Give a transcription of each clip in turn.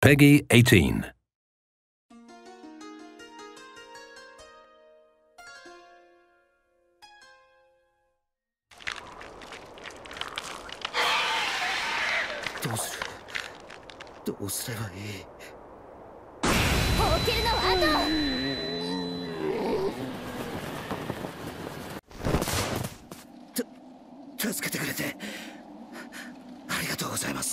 Peggy 18. どうすればいい。 ほうけるのは助けてくれてありがとうございます。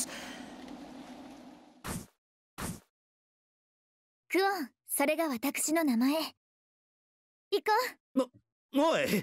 クオン、それが私の名前。行こう。 おい。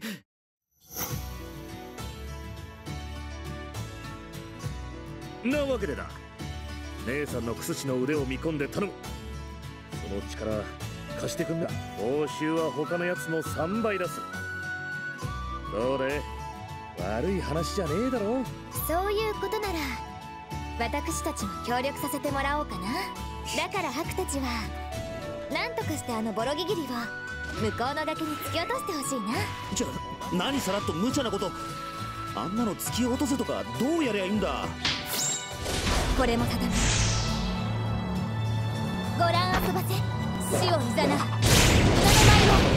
なわけでだ。姉さんのクスシの腕を見込んで頼む。その力貸してくんだ。報酬は他のやつの3倍出す。どうで、悪い話じゃねえだろ。 そういうことなら私たちも協力させてもらおうかな。だからハクたちは何とかしてあのボロギギリを向こうの崖に突き落としてほしいな。 じゃあ何さらっと無茶なこと。あんなの突き落とせとかどうやりゃいいんだ。 これも定め。ご覧遊ばせ死をいざなう。名の前を